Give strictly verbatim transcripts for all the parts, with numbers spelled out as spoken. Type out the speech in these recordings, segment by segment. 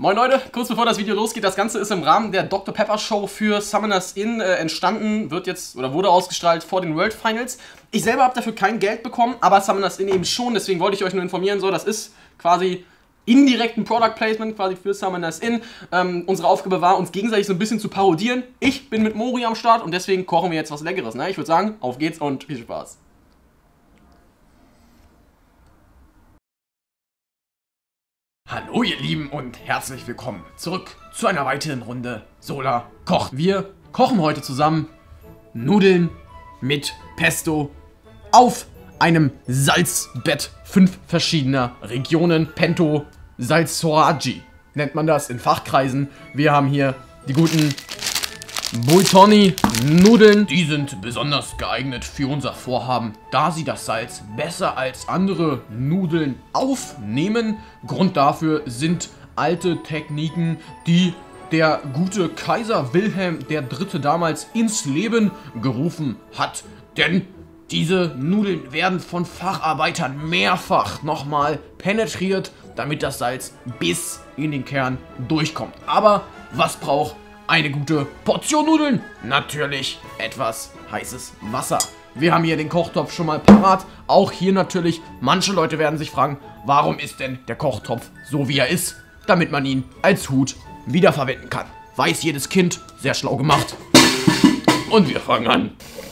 Moin Leute, kurz bevor das Video losgeht, das Ganze ist im Rahmen der Doktor Pepper Show für Summoners Inn äh, entstanden, wird jetzt oder wurde ausgestrahlt vor den World Finals. Ich selber habe dafür kein Geld bekommen, aber Summoners Inn eben schon, deswegen wollte ich euch nur informieren, so, das ist quasi indirekt ein Product Placement quasi für Summoners Inn. Ähm, unsere Aufgabe war, uns gegenseitig so ein bisschen zu parodieren. Ich bin mit Mori am Start und deswegen kochen wir jetzt was Leckeres, ne? Ich würde sagen, auf geht's und viel Spaß. Hallo ihr Lieben und herzlich willkommen zurück zu einer weiteren Runde Sola kocht. Wir kochen heute zusammen Nudeln mit Pesto auf einem Salzbett. Fünf verschiedener Regionen. Pento Salsoaggi nennt man das in Fachkreisen. Wir haben hier die guten Buitoni Nudeln. Die sind besonders geeignet für unser Vorhaben, da sie das Salz besser als andere Nudeln aufnehmen. Grund dafür sind alte Techniken, die der gute Kaiser Wilhelm der Dritte damals ins Leben gerufen hat. Denn diese Nudeln werden von Facharbeitern mehrfach nochmal penetriert, damit das Salz bis in den Kern durchkommt. Aber was braucht eine gute Portion Nudeln? Natürlich etwas heißes Wasser. Wir haben hier den Kochtopf schon mal parat. Auch hier natürlich, manche Leute werden sich fragen, warum ist denn der Kochtopf so wie er ist? Damit man ihn als Hut wiederverwenden kann. Weiß jedes Kind, sehr schlau gemacht. Und wir fangen an.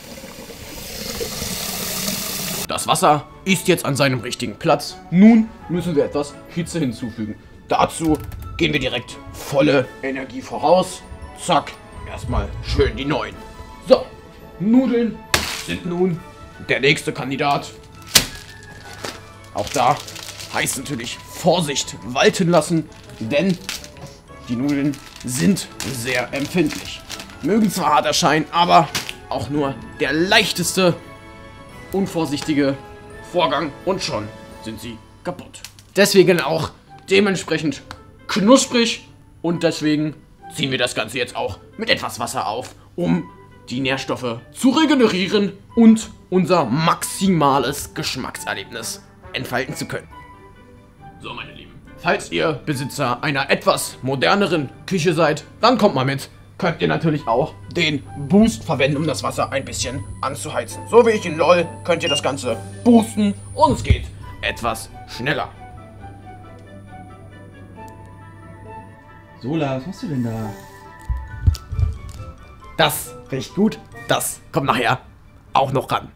Das Wasser ist jetzt an seinem richtigen Platz. Nun müssen wir etwas Hitze hinzufügen. Dazu gehen wir direkt volle Energie voraus. Zack, erstmal schön die neuen. So, Nudeln sind nun der nächste Kandidat. Auch da heißt natürlich Vorsicht walten lassen, denn die Nudeln sind sehr empfindlich. Mögen zwar hart erscheinen, aber auch nur der leichteste unvorsichtige Vorgang und schon sind sie kaputt. Deswegen auch dementsprechend knusprig und deswegen ziehen wir das Ganze jetzt auch mit etwas Wasser auf, um die Nährstoffe zu regenerieren und unser maximales Geschmackserlebnis entfalten zu können. So, meine Lieben, falls ihr Besitzer einer etwas moderneren Küche seid, dann kommt mal mit. Könnt ihr natürlich auch den Boost verwenden, um das Wasser ein bisschen anzuheizen. So wie ich in LOL könnt ihr das Ganze boosten und es geht etwas schneller. Sola, was machst du denn da? Das riecht gut. Das kommt nachher auch noch ran.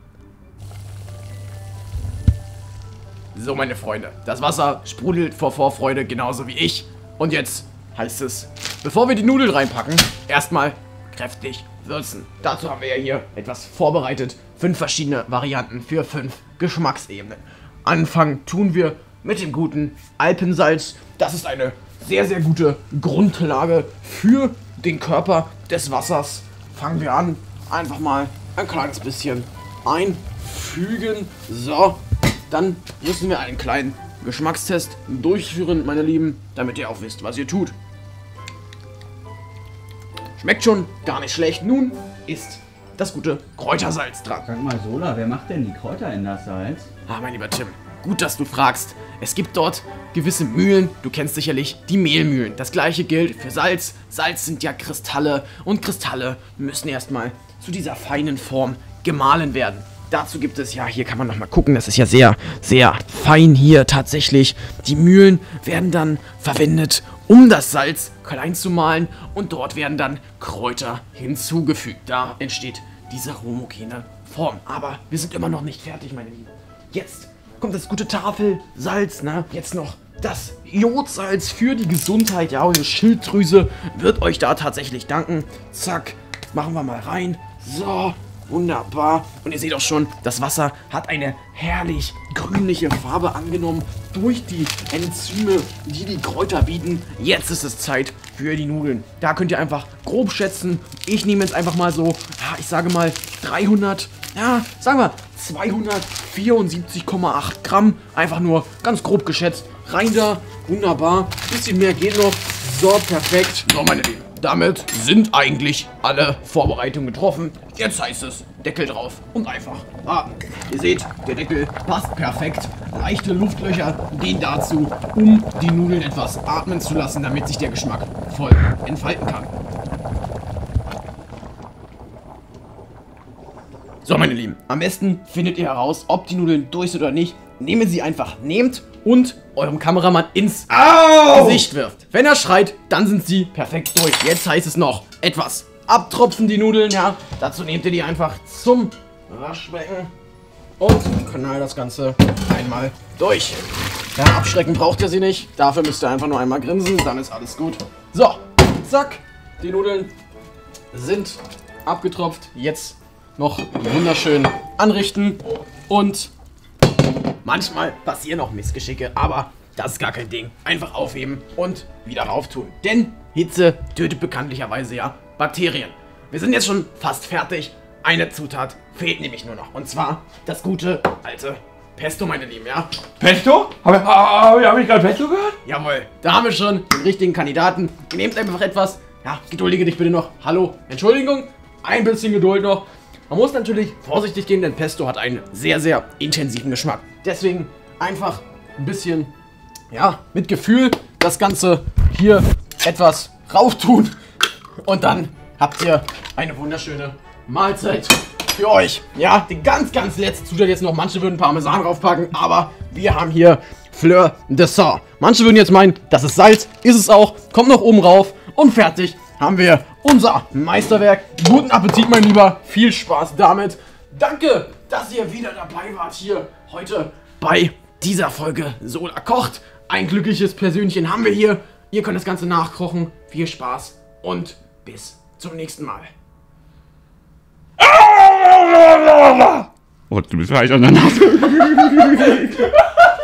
So, meine Freunde, das Wasser sprudelt vor Vorfreude genauso wie ich. Und jetzt heißt es, bevor wir die Nudeln reinpacken, erstmal kräftig würzen. Dazu haben wir ja hier etwas vorbereitet. Fünf verschiedene Varianten für fünf Geschmacksebenen. Anfangen tun wir mit dem guten Alpensalz. Das ist eine sehr, sehr gute Grundlage für den Körper des Wassers. Fangen wir an, einfach mal ein kleines bisschen einfügen. So, dann müssen wir einen kleinen Geschmackstest durchführen, meine Lieben, damit ihr auch wisst, was ihr tut. Schmeckt schon gar nicht schlecht. Nun ist das gute Kräutersalz dran. Sag mal, Sola, wer macht denn die Kräuter in das Salz? Ah, mein lieber Tim, gut, dass du fragst. Es gibt dort gewisse Mühlen, du kennst sicherlich die Mehlmühlen. Das gleiche gilt für Salz. Salz sind ja Kristalle und Kristalle müssen erstmal zu dieser feinen Form gemahlen werden. Dazu gibt es, ja, hier kann man nochmal gucken, das ist ja sehr, sehr fein hier tatsächlich. Die Mühlen werden dann verwendet, um das Salz klein zu mahlen und dort werden dann Kräuter hinzugefügt. Da entsteht diese homogene Form. Aber wir sind immer noch nicht fertig, meine Lieben. Jetzt kommt das gute Tafelsalz, ne? Jetzt noch das Jodsalz für die Gesundheit. Ja, eure Schilddrüse wird euch da tatsächlich danken. Zack, machen wir mal rein. So, wunderbar. Und ihr seht auch schon, das Wasser hat eine herrlich grünliche Farbe angenommen durch die Enzyme, die die Kräuter bieten. Jetzt ist es Zeit für die Nudeln. Da könnt ihr einfach grob schätzen. Ich nehme jetzt einfach mal so, ich sage mal dreihundert, ja, sagen wir zweihundertvierundsiebzig Komma acht Gramm. Einfach nur ganz grob geschätzt. Rein da, wunderbar. Bisschen mehr geht noch. So, perfekt. So, meine Lieben. damit sind eigentlich alle Vorbereitungen getroffen. Jetzt heißt es Deckel drauf und einfach warten. Ihr seht, der Deckel passt perfekt. Leichte Luftlöcher dienen dazu, um die Nudeln etwas atmen zu lassen, damit sich der Geschmack voll entfalten kann. So, meine Lieben, am besten findet ihr heraus, ob die Nudeln durch sind oder nicht. Nehmen sie einfach, nehmt und eurem Kameramann ins Au! Gesicht wirft. Wenn er schreit, dann sind sie perfekt durch. Jetzt heißt es noch etwas abtropfen, die Nudeln, ja. Dazu nehmt ihr die einfach zum Waschbecken und knallt das Ganze einmal durch. Ja, abschrecken braucht ihr sie nicht. Dafür müsst ihr einfach nur einmal grinsen, dann ist alles gut. So, zack, die Nudeln sind abgetropft. Jetzt noch wunderschön anrichten und manchmal passieren auch Missgeschicke, aber das ist gar kein Ding. Einfach aufheben und wieder rauf tun. Denn Hitze tötet bekanntlicherweise ja Bakterien. Wir sind jetzt schon fast fertig. Eine Zutat fehlt nämlich nur noch. Und zwar das gute alte Pesto, meine Lieben, ja? Pesto? Habe hab, hab ich gerade Pesto gehört? Jawohl, da haben wir schon den richtigen Kandidaten. Nehmt einfach etwas. Ja, geduldige dich bitte noch. Hallo, Entschuldigung. Ein bisschen Geduld noch. Man muss natürlich vorsichtig gehen, denn Pesto hat einen sehr, sehr intensiven Geschmack. Deswegen einfach ein bisschen, ja, mit Gefühl das Ganze hier etwas rauf tun. Und dann habt ihr eine wunderschöne Mahlzeit für euch. Ja, die ganz, ganz letzte Zutat jetzt noch. Manche würden Parmesan draufpacken, aber wir haben hier Fleur de Sal. Manche würden jetzt meinen, das ist Salz. Ist es auch. Kommt noch oben rauf und fertig haben wir unser Meisterwerk. Guten Appetit, mein Lieber. Viel Spaß damit. Danke, dass ihr wieder dabei wart hier heute bei dieser Folge Sola kocht. Ein glückliches Persönchen haben wir hier. Ihr könnt das Ganze nachkochen. Viel Spaß und bis zum nächsten Mal. Oh, du bist reich an der Nase.